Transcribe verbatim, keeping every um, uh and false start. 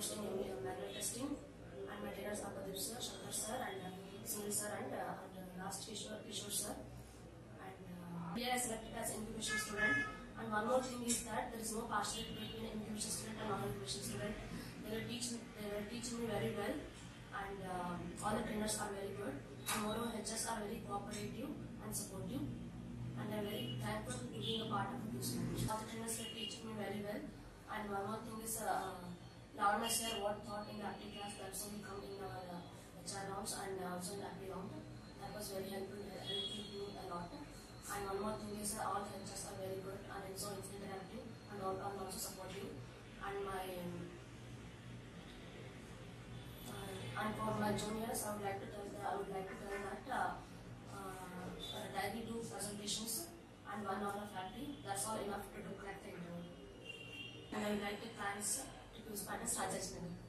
course in manual testing, and my trainers are Pradeep sir, Shankar sir, and uh, Sunil sir, and, uh, and uh, last Kishore, Kishore sir. And uh, we are selected as incubation student. And one more thing is that there is no partiality between incubation student and non-incubation student. They will teach me, they will teach me very well, and um, all the trainers are very good. And moreover, H S are very cooperative and supportive. And I am very thankful to being a part of this school. All the trainers will teach me very well. And one more thing is, uh, Lavanya sir, what thought in the active class, that's only come in our uh, H R rounds and uh, also in the active round. That was very helpful, helpful me a lot. And one more thing is, uh, all the H Rs are very good and also interactive and, all, and also supportive. And my um, uh, and for my juniors, I would like to tell that I would like to tell that. Uh, Uh, daily do presentations and one hour of factory. That's all enough to do crack the interview. And I would like to thanks to QSpiders Rajajinagar.